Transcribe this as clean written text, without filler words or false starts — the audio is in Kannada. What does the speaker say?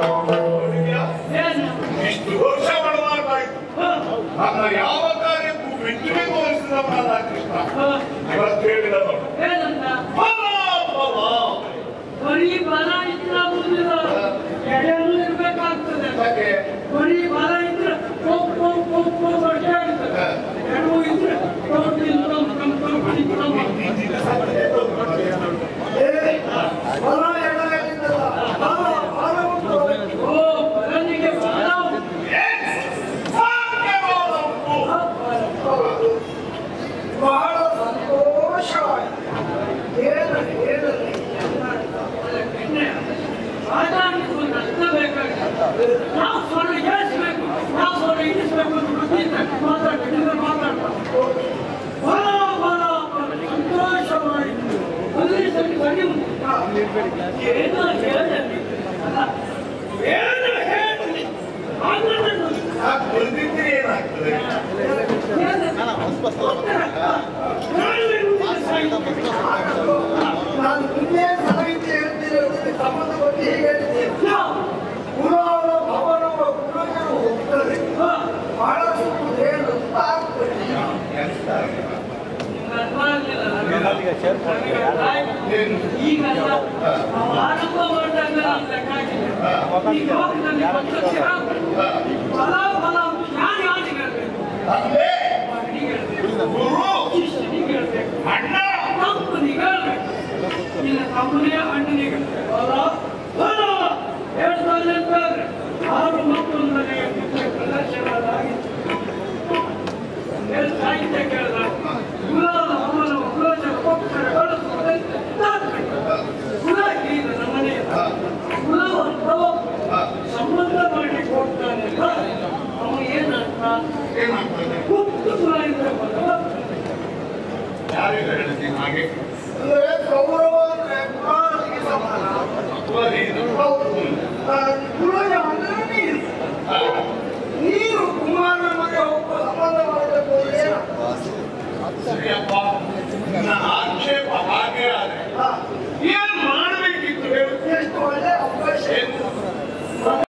ಇಷ್ಟು ವರ್ಷ ಮಾಡಲಾರ್ದಾಯ್ತು ನನ್ನ ಯಾವ ಕಾರ್ಯಕ್ಕೂ ಮೆಚ್ಚುಗೆ ತೋರಿಸಿದವನಾದ ಕೃಷ್ಣ ಇವತ್ತು ಹೇಳಿದ ನೋಡು ಬರೀ ಬಲ ಇದ್ರೆ ಮುಂದಿನ ಎಡೆನೂ ಇರ್ಬೇಕಾಗ್ತದೆ. ಬರೀ ಬಲ ಇದ್ರೆ ವರ್ಷ ಆಗ್ತದೆ. ಎಡವು ಇದ್ರೆ ಬಲನಿಗೆ ಬಲ ಬಹಳ ಸಂತೋಷವಾಯಿತು. ಹೇಳಲಿ ಆದಾನಿಗೂ ನಷ್ಟ ಬೇಕಾಗುತ್ತೆ. ನಾವು ಸ್ವಲ್ಪ ಏರಿಸಬೇಕು, ನಾವು ಸ್ವಲ್ಪ ಇಳಿಸಬೇಕು ಅಂತ ಗೊತ್ತಿದ್ದ ಮಾತಾಡ್ತಾರೆ. ಬಲ ಬಲ ಸಂತೋಷವಾಯಿತು. ಅಲ್ಲಿ ಸರಿ ಬನ್ನಿ ಏನು ಹೇಳಲಿ ಏನು ಹೇಳಲಿ ಬಂದಿದ್ರೆ ಏನಾಗ್ತದೆ? ನಾನು ನಿನ್ನೆ ಸಾಹಿತ್ಯ ಹೇಳ್ತಿರೋದಕ್ಕೆ ಸಂಬಂಧಪಟ್ಟು ಹೀಗೆ ಹೇಳ್ತೀನಿ. ಪುರಾಣ ಭವನವ ಪುರಾಣವು ಹೋಗ್ತದೆ. ಬಹಳಷ್ಟು ಹೇಳು ಈಗ ಆರಂಭ ಮಾಡಿದಾಗ ಬಲ ಬಲ ಯಾರು ಯಾರಿಗೆ ಹೇಳ್ಬೇಕು? ಶಿಷ್ಯನಿಗೆ ಹೇಳ್ಬೇಕು, ಅಣ್ಣ ತಪ್ಪನಿಗೆ ಹೇಳ್ಬೇಕು, ಇಲ್ಲ ತಮ್ಮನೇ ಅಣ್ಣನಿಗೆ ಬಲ ಬಲ ಹೇಳ್ತಾರೆ ಅಂತಂದ್ರೆ 6 ಮಕ್ಕಳು ನನಗೆ ಪ್ರದರ್ಶನವಾಗಿತ್ತು. ಸಾಹಿತ್ಯ ಕೇಳಿದಾಗ ಗುಲಾಲ ಅವನ ಗುಲಾಜ ಪಕ್ಷರ ಗುಲ ಈಗ ನಮ್ಮನೆ ಗುಲವ ಸಂಬಂಧ ಮಾಡಿ ಹೋಗ್ತಾನೆ. ಅವ ಏನಂತ ಗುಪ್ತ ಗುಲ ಇದ್ರೆ ಯಾರಿಗೆ ಹೇಳ್ತೀನಿ ಹಾಗೆ ಅಂದ್ರೆ ಗೌರವ ಅಂದ್ರೆ ಪುರಾಣಿಗೆ ಸಮಾನ. ಪುರಾಣ ಅಂದ್ರೆ ನೀರು. ನೀರು ಕುಮಾರನ ಮನೆ ಹೋಗುವ ಸಂಬಂಧ ಮಾಡಬೇಕು. ಸರಿಯಪ್ಪ